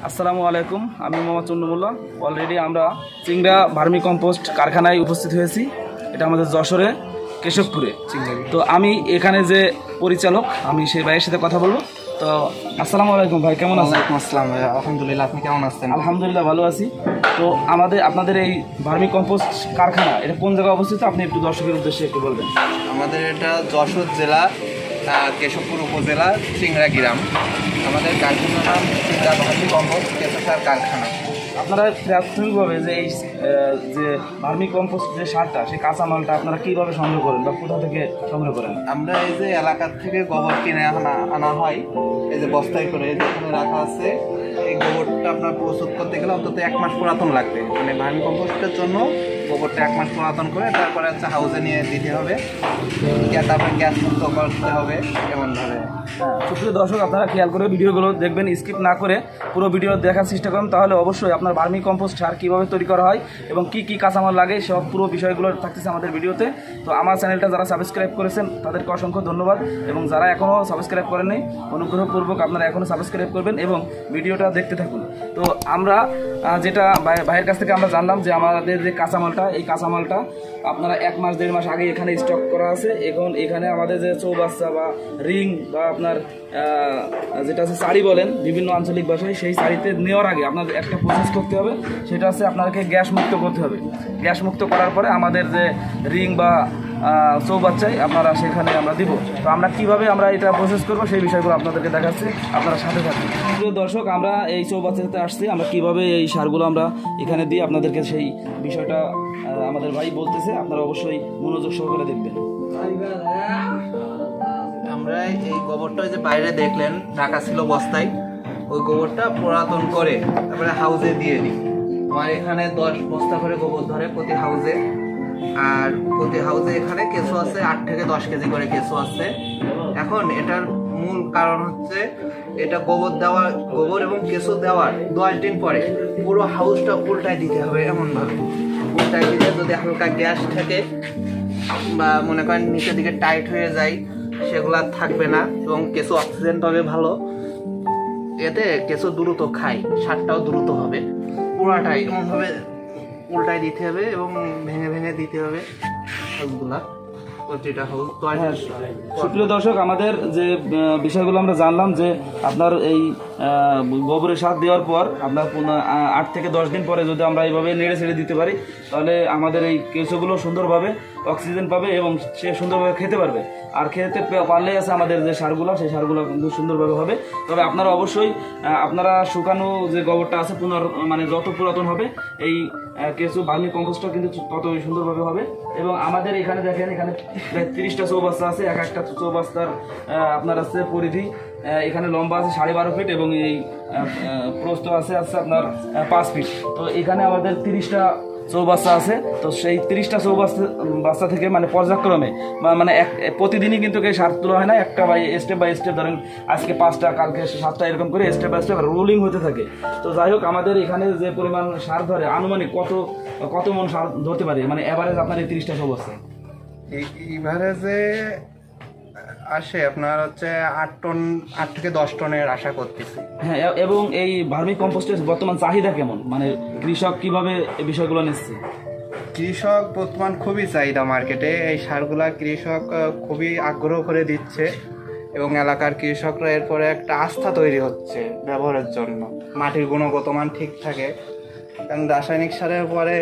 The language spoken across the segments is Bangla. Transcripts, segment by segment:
আসসালামু আলাইকুম, আমি মোহাম্মদ চন্দ্রমুল্লা। অলরেডি আমরা চিংড়া ভার্মি কম্পোস্ট কারখানায় উপস্থিত হয়েছি। এটা আমাদের যশোরে কেশবপুরে। তো আমি এখানে যে পরিচালক, আমি সেই ভাইয়ের সাথে কথা বলবো। তো আসসালামু আলাইকুম ভাই, কেমন আছেন? আসসালাম ভাই, আলহামদুলিল্লাহ। আপনি কেমন আছেন? আলহামদুলিল্লাহ ভালো আছি। তো আপনাদের এই ভার্মি কম্পোস্ট কারখানা এটা কোন জায়গায় অবস্থিত, আপনি একটু দর্শকের উদ্দেশ্যে একটু বলবেন। আমাদের এটা যশোর জেলা কেশবপুর উপজেলা চিংড়া গ্রাম। আমাদের কারখানার নাম চিংড়া ভার্মি কম্পোস্ট কেঁচো কারখানা। আপনারা প্রাথমিকভাবে যে এই যে ভার্মি কম্পোস্ট যে সারটা, সেই কাঁচামালটা আপনারা কীভাবে সংগ্রহ করেন বা কোথা থেকে সংগ্রহ করেন? আমরা এই যে এলাকার থেকে গোবর কিনে আনা হয়, এই যে বস্তায় করে যেখানে রাখা আছে। এই গোবরটা আপনার প্রস্তুত করতে গেলে অন্তত 1 মাস পুরাতন লাগবে। মানে ভার্মি কম্পোস্টের জন্য গোবরটা 1 মাস পুরাতন করে তারপরে হচ্ছে হাউসে নিয়ে দিতে হবে, তারপরে গ্যাস মুক্ত করতে হবে এমনভাবে। সুপ্রিয় দর্শক, আপনারা খেয়াল করে ভিডিওগুলো দেখবেন, স্কিপ না করে পুরো ভিডিও দেখার চেষ্টা করুন। তাহলে অবশ্যই আপনার ভার্মি কম্পোস্ট সার কীভাবে তৈরি করা হয় এবং কী কী কাঁচামাল লাগে সব পুরো বিষয়গুলো থাকতেছে আমাদের ভিডিওতে। তো আমার চ্যানেলটা যারা সাবস্ক্রাইব করেছেন তাদেরকে অসংখ্য ধন্যবাদ, এবং যারা এখনও সাবস্ক্রাইব করেননি অনুগ্রহপূর্বক আপনারা এখনও সাবস্ক্রাইব করবেন এবং ভিডিওটা দেখতে থাকুন। তো আমরা যেটা ভাইয়ের কাছ থেকে আমরা জানলাম যে আমাদের যে কাঁচামালটা, এই কাঁচামালটা আপনারা 1 মাস 1.5 মাস আগে এখানে স্টক করা আছে। এখন এখানে আমাদের যে চৌবাচ্চা বা রিং বা আপনার যেটা আছে শাড়ি বলেন বিভিন্ন আঞ্চলিক ভাষায়, সেই শাড়িতে নেওয়ার আগে আপনাদের একটা প্রসেস করতে হবে। সেটা হচ্ছে আপনাকে গ্যাস মুক্ত করতে হবে। গ্যাস মুক্ত করার পরে আমাদের যে রিং বা চৌবাচ্চায় আপনারা সেখানে আমরা দিব। তো আমরা কিভাবে আমরা এটা প্রসেস করবো সেই বিষয়গুলো আপনাদেরকে দেখাচ্ছি, আপনারা সাথে থাকুন। প্রিয় দর্শক, আমরা এই চৌবাচ্চাতে আসছি, আমরা কিভাবে এই সারগুলো আমরা এখানে দিই আপনাদেরকে সেই বিষয়টা আমাদের ভাই বলতেছে, আপনারা অবশ্যই মনোযোগ সহকারে দেখবেন। আমরা এই গোবরটা যে বাইরে দেখলেন ঢাকা ছিল বস্তায়, ওই গোবরটা পুরাতন করে তারপরে হাউসে দিয়ে দিই। আমার এখানে 10 বস্তা করে গোবর ধরে প্রতি হাউসে। আর প্রতি হাউসে এখানে কেঁচো আছে 8 থেকে 10 কেজি করে কেঁচো আছে। এখন এটার মূল কারণ হচ্ছে এটা গোবর এবং কেঁচো দেওয়ার 10 দিন পরে পুরো হাউসটা উল্টায় দিতে হবে। এমনভাবে উল্টায় দিলে যদি হালকা গ্যাস থাকে বা মনে করেন নিচের দিকে টাইট হয়ে যায়, সেগুলা থাকবে না এবং কেঁচো অক্সিজেন পাবে ভালো। এতে কেঁচো দ্রুত খায়, সারটাও দ্রুত হবে। পুরাটাই এমনভাবে উল্টায় দিতে হবে এবং ভেঙে ভেঙে দিতে হবে হাউসগুলা। সুপ্রিয় দর্শক, আমাদের যে বিষয়গুলো আমরা জানলাম যে আপনার এই গোবরের সার দেওয়ার পর আপনার 8 থেকে 10 দিন পরে যদি আমরা এইভাবে নেড়ে ছেড়ে দিতে পারি, তাহলে আমাদের এই কেঁচোগুলো সুন্দরভাবে অক্সিজেন পাবে এবং সে সুন্দরভাবে খেতে পারবে। আর খেতে পারলেই আছে আমাদের যে সারগুলো, সেই সারগুলো কিন্তু সুন্দরভাবে হবে। তবে আপনারা অবশ্যই আপনারা শুকানো যে গোবরটা আছে মানে যত পুরাতন হবে এই কেঁচো ভার্মি কম্পোস্টটা কিন্তু ততই সুন্দরভাবে হবে। এবং আমাদের এখানে দেখেন, এখানে 30টা চৌবাচ্চা আছে। এক একটা চৌবাচ্চার আপনার আছে পরিধি, এখানে লম্বা আছে 12.5 ফিট এবং এই প্রস্থ আছে আপনার 5 ফিট। তো এখানে আমাদের 30টা চৌবাচ্চা আছে। তো সেই 30টা চৌবাচ্চা থেকে মানে পর্যায়ক্রমে মানে প্রতিদিনই কিন্তু সার তোলা হয় না, একটা স্টেপ বাই স্টেপ, ধরেন আজকে 5টা কালকে 7টা এরকম করে স্টেপ বাই স্টেপ রোলিং হতে থাকে। তো যাই হোক, আমাদের এখানে যে পরিমাণ সার ধরে আনুমানিক কত মন সার ধরতে পারে, মানে এভারেজ আপনার এই 30টা চৌবাচ্চা এভারেজে আসে আপনার হচ্ছে 8 থেকে 10 টনের আশা করতেছি। হ্যাঁ, এবং এই ভার্মি কম্পোস্টের বর্তমান চাহিদা কেমন, মানে কৃষক কিভাবে এই বিষয়গুলো নিচ্ছে? কৃষক বর্তমান খুবই চাহিদা মার্কেটে। এই সারগুলা কৃষক খুবই আগ্রহ করে দিচ্ছে এবং এলাকার কৃষকরা এরপরে একটা আস্থা তৈরি হচ্ছে ব্যবহারের জন্য। মাটির গুণগত মান ঠিক থাকে, কারণ রাসায়নিক সারের পরে।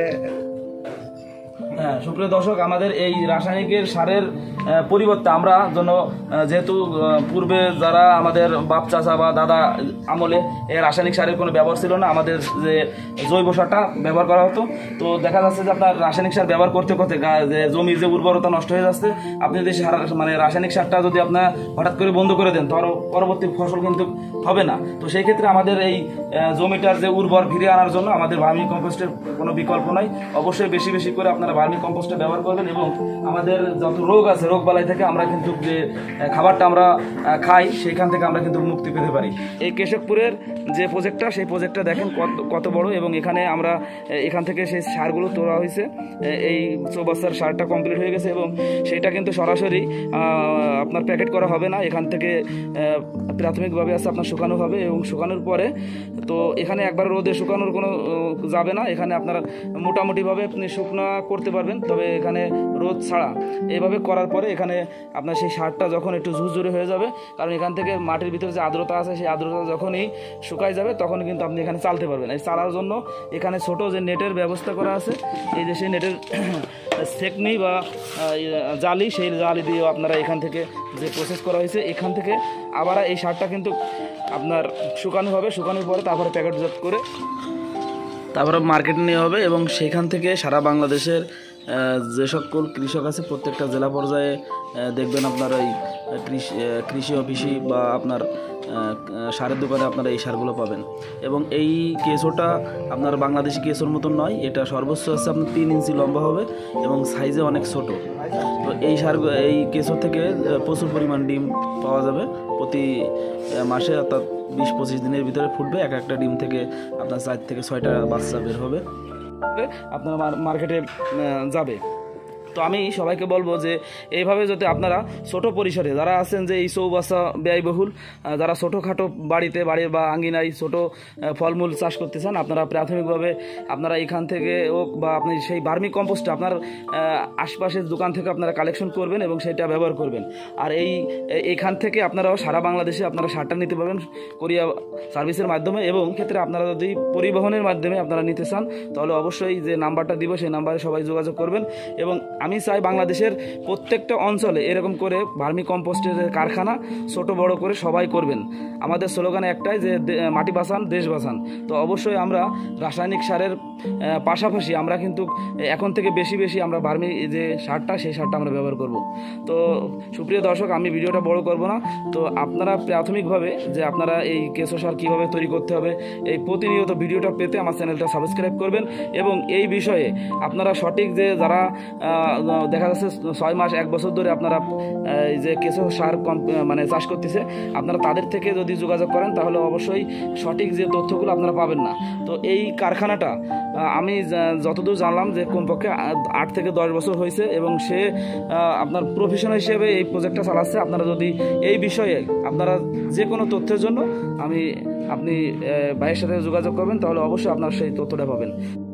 হ্যাঁ, সুপ্রিয় দর্শক, আমাদের এই রাসায়নিকের সারের পরিবর্তে আমরা যেহেতু পূর্বে যারা আমাদের বাপ চাচা বা দাদা আমলে এই রাসায়নিক সারের কোনো ব্যবহার ছিল না, আমাদের যে জৈব সারটা ব্যবহার করা হতো। তো দেখা যাচ্ছে যে আপনার রাসায়নিক সার ব্যবহার করতে করতে যে জমির যে উর্বরতা নষ্ট হয়ে যাচ্ছে। আপনি যদি মানে রাসায়নিক সারটা যদি আপনার হঠাৎ করে বন্ধ করে দেন, তাহলে পরবর্তী ফসল কিন্তু হবে না। তো সেই ক্ষেত্রে আমাদের এই জমিটার যে উর্বর ফিরিয়ে আনার জন্য আমাদের ভার্মি কম্পোস্টের কোনো বিকল্প নাই। অবশ্যই বেশি বেশি করে আপনারা ভার্মি কম্পোস্টটা ব্যবহার করবেন এবং আমাদের যত রোগ আছে, রোগ রোগবালাই থেকে আমরা কিন্তু যে খাবারটা আমরা খাই সেখান থেকে আমরা কিন্তু মুক্তি পেতে পারি। এই কেশবপুরের যে প্রজেক্টটা, সেই প্রজেক্টটা দেখেন কত বড়, এবং এখানে আমরা এখান থেকে সেই সারগুলো তোলা হয়েছে। এই চৌবাচ্চার সারটা কমপ্লিট হয়ে গেছে এবং সেটা কিন্তু সরাসরি আপনার প্যাকেট করা হবে না, এখান থেকে প্রাথমিকভাবে আছে আপনার শুকানো হবে, এবং শুকানোর পরে তো এখানে একবার রোদে শুকানোর কোনো যাবে না, এখানে আপনার মোটামুটিভাবে আপনি শুকনো করতে পারবেন, তবে এখানে রোদ ছাড়া এইভাবে করার পরে এখানে আপনার সেই সারটা যখন একটু ঝুরঝুরে হয়ে যাবে, কারণ এখান থেকে মাটির ভিতরে যে আর্দ্রতা আছে সেই আর্দ্রতা যখনই শুকায় যাবে তখন কিন্তু আপনি এখানে চালতে পারবেন। এই চালার জন্য এখানে ছোট যে নেটের ব্যবস্থা করা আছে, এই যে সেই নেটের সেকনি বা জালি, সেই জালি দিয়েও আপনারা এখান থেকে যে প্রসেস করা হয়েছে এখান থেকে আবার এই সারটা কিন্তু আপনার শুকানো হবে, শুকানোর পরে তারপরে প্যাকেটজাত করে তারপরে মার্কেটে নেওয়া হবে, এবং সেখান থেকে সারা বাংলাদেশের যে সকল কৃষক আছে প্রত্যেকটা জেলা পর্যায়ে দেখবেন আপনার এই কৃষি অফিসি বা আপনার সারের দোকানে আপনারা এই সারগুলো পাবেন। এবং এই কেঁচোটা আপনার বাংলাদেশি কেঁচোর মতন নয়, এটা সর্বোচ্চ আছে আপনার 3 ইঞ্চি লম্বা হবে এবং সাইজে অনেক ছোট। তো এই কেঁচোর থেকে প্রচুর পরিমাণ ডিম পাওয়া যাবে প্রতি মাসে, অর্থাৎ 20-25 দিনের ভিতরে ফুটবে। একটা ডিম থেকে আপনার 4 থেকে 6টা বাচ্চা বের হবে, আপনার মার্কেটে যাবে। তো আমি সবাইকে বলবো যে এইভাবে যদি আপনারা ছোট পরিসরে যারা আছেন যে এই চৌবাচ্চা ব্যয়বহুল, যারা ছোটোখাটো বাড়িতে বা আঙ্গিনায় ছোট ফলমূল চাষ করতে চান, আপনারা প্রাথমিকভাবে আপনারা এখান থেকে হোক বা আপনি সেই ভার্মি কম্পোস্টটা আপনার আশপাশের দোকান থেকে আপনারা কালেকশন করবেন এবং সেটা ব্যবহার করবেন। আর এইখান থেকে আপনারাও সারা বাংলাদেশে আপনারা সারটা নিতে পারবেন কোরিয়া সার্ভিসের মাধ্যমে, এবং ক্ষেত্রে আপনারা যদি পরিবহনের মাধ্যমে আপনারা নিতে চান তাহলে অবশ্যই যে নাম্বারটা দিব সেই নাম্বারে সবাই যোগাযোগ করবেন। এবং আমি চাই বাংলাদেশের প্রত্যেকটা অঞ্চলে এরকম করে ভার্মি কম্পোস্টের কারখানা ছোট বড় করে সবাই করবেন। আমাদের স্লোগান একটাই যে মাটি বাঁচান দেশ বাঁচান। তো অবশ্যই আমরা রাসায়নিক সারের পাশাপাশি আমরা কিন্তু এখন থেকে বেশি আমরা ভার্মি যে সারটা সেই সারটা আমরা ব্যবহার করব। তো সুপ্রিয় দর্শক, আমি ভিডিওটা বড় করব না, তো আপনারা প্রাথমিকভাবে যে আপনারা এই কেঁচো সার কীভাবে তৈরি করতে হবে এই প্রতিনিয়ত ভিডিওটা পেতে আমার চ্যানেলটা সাবস্ক্রাইব করবেন। এবং এই বিষয়ে আপনারা সঠিক যে যারা দেখা যাচ্ছে 6 মাস 1 বছর ধরে আপনারা এই যে কেঁচো সার মানে চাষ করতেছে, আপনারা তাদের থেকে যদি যোগাযোগ করেন তাহলে অবশ্যই সঠিক যে তথ্যগুলো আপনারা পাবেন না। তো এই কারখানাটা আমি যতদূর জানলাম যে কমপক্ষে 8 থেকে 10 বছর হয়েছে এবং সে আপনার প্রফেশনাল হিসেবে এই প্রজেক্টটা চালাচ্ছে। আপনারা যদি এই বিষয়ে আপনারা যে কোনো তথ্যের জন্য আপনি ভাইয়ের সাথে যোগাযোগ করবেন, তাহলে অবশ্যই আপনারা সেই তথ্যটা পাবেন।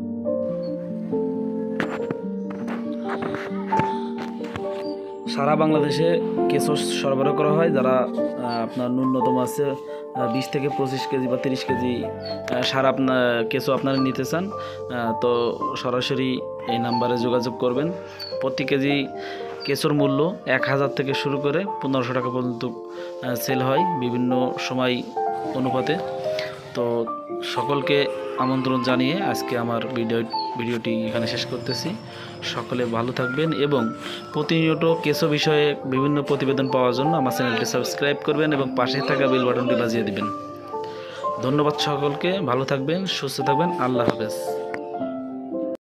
সারা বাংলাদেশে কেঁচো সরবরাহ করা হয়, যারা আপনার ন্যূনতম আছে 20 থেকে 25 কেজি বা 30 কেজি সার আপনার কেঁচো আপনারা নিতে চান, তো সরাসরি এই নাম্বারে যোগাযোগ করবেন। প্রতি কেজি কেঁচোর মূল্য 1000 থেকে শুরু করে 1500 টাকা পর্যন্ত সেল হয় বিভিন্ন সময় অনুপাতে। তো সকলকে আমন্ত্রণ জানিয়ে আজকে আমার ভিডিওটি এখানে শেষ করতেছি। সকলে ভালো থাকবেন এবং প্রতিনিয়ত কেঁচো বিষয়ে বিভিন্ন প্রতিবেদন পাওয়ার জন্য আমার চ্যানেলটি সাবস্ক্রাইব করবেন এবং পাশে থাকা বেল বাটনটি বাজিয়ে দিবেন। ধন্যবাদ সকলকে, ভালো থাকবেন, সুস্থ থাকবেন, আল্লাহ হাফেজ।